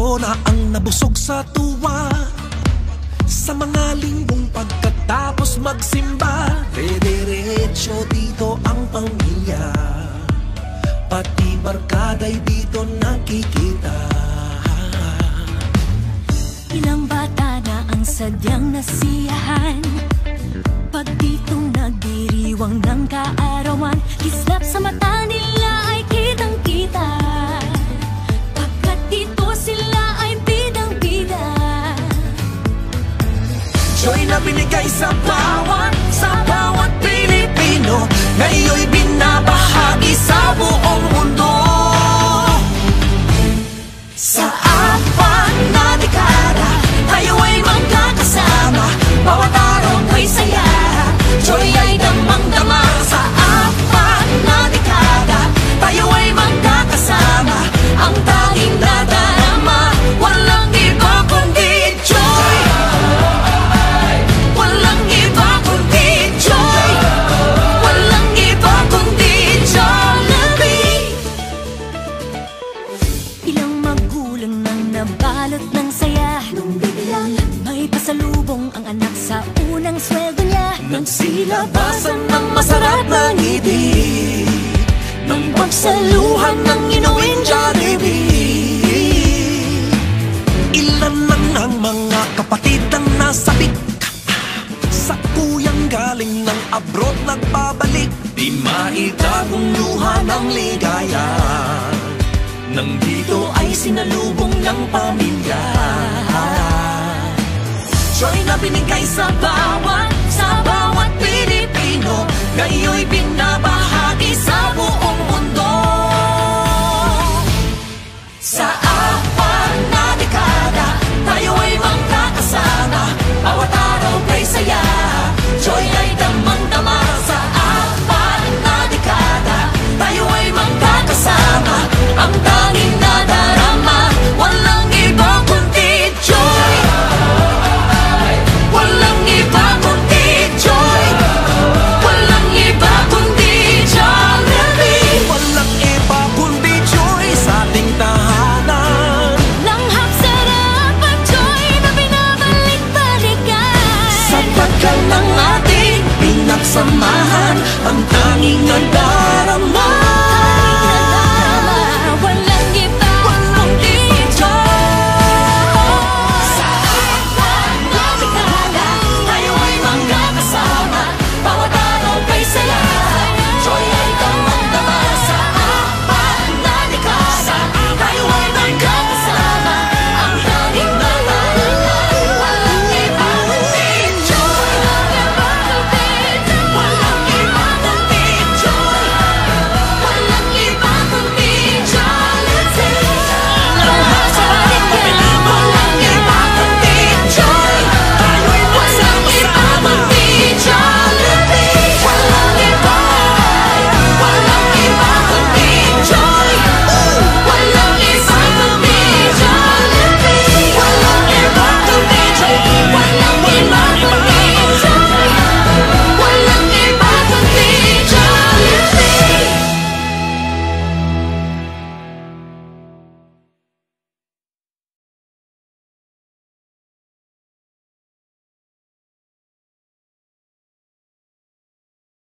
puso na ang nabusog sa tuwa. Sa mga linggong pagkatapos magsimba, diretso dito ang pamilya, pati barkada'y dito nakikita. Ilang bata na ang sadyang nasiyahan pag ditong nagdiriwang ng kaarawan. Kislap sa mata nila ay kitang-kita, pagkat dito sila ay bidang-bida. Joy na binigay sa bawat Pilipino, ngayon'y binabahagi sa buong mundo. Sa apat na dekada, tayo ay magkakasama, bawat araw ay saya, joy ay damang-dama. Sa apat na dekada, tayo ay magkakasama, ang tanging nadarama, walang iba kundi joy. Walang iba kundi joy, walang iba kundi Jollibee. Ilang magulang nang nabalot ng saya nung biglang may pasalubong ang anak sa unang sweldo niya. Nagsilabasan ng masarap na ngiti, nang pagsaluhan ng inuwing Jollibee. Ilan man ang mga kapatid ang nasabik, sa kuyang galing ng abroad nagbabalik, di maitagong luha ng ligaya, nang dito ay sinalubong ng pamilya. Joy na binigay sa bawat Pilipino, ngayon'y binabahagi sa buong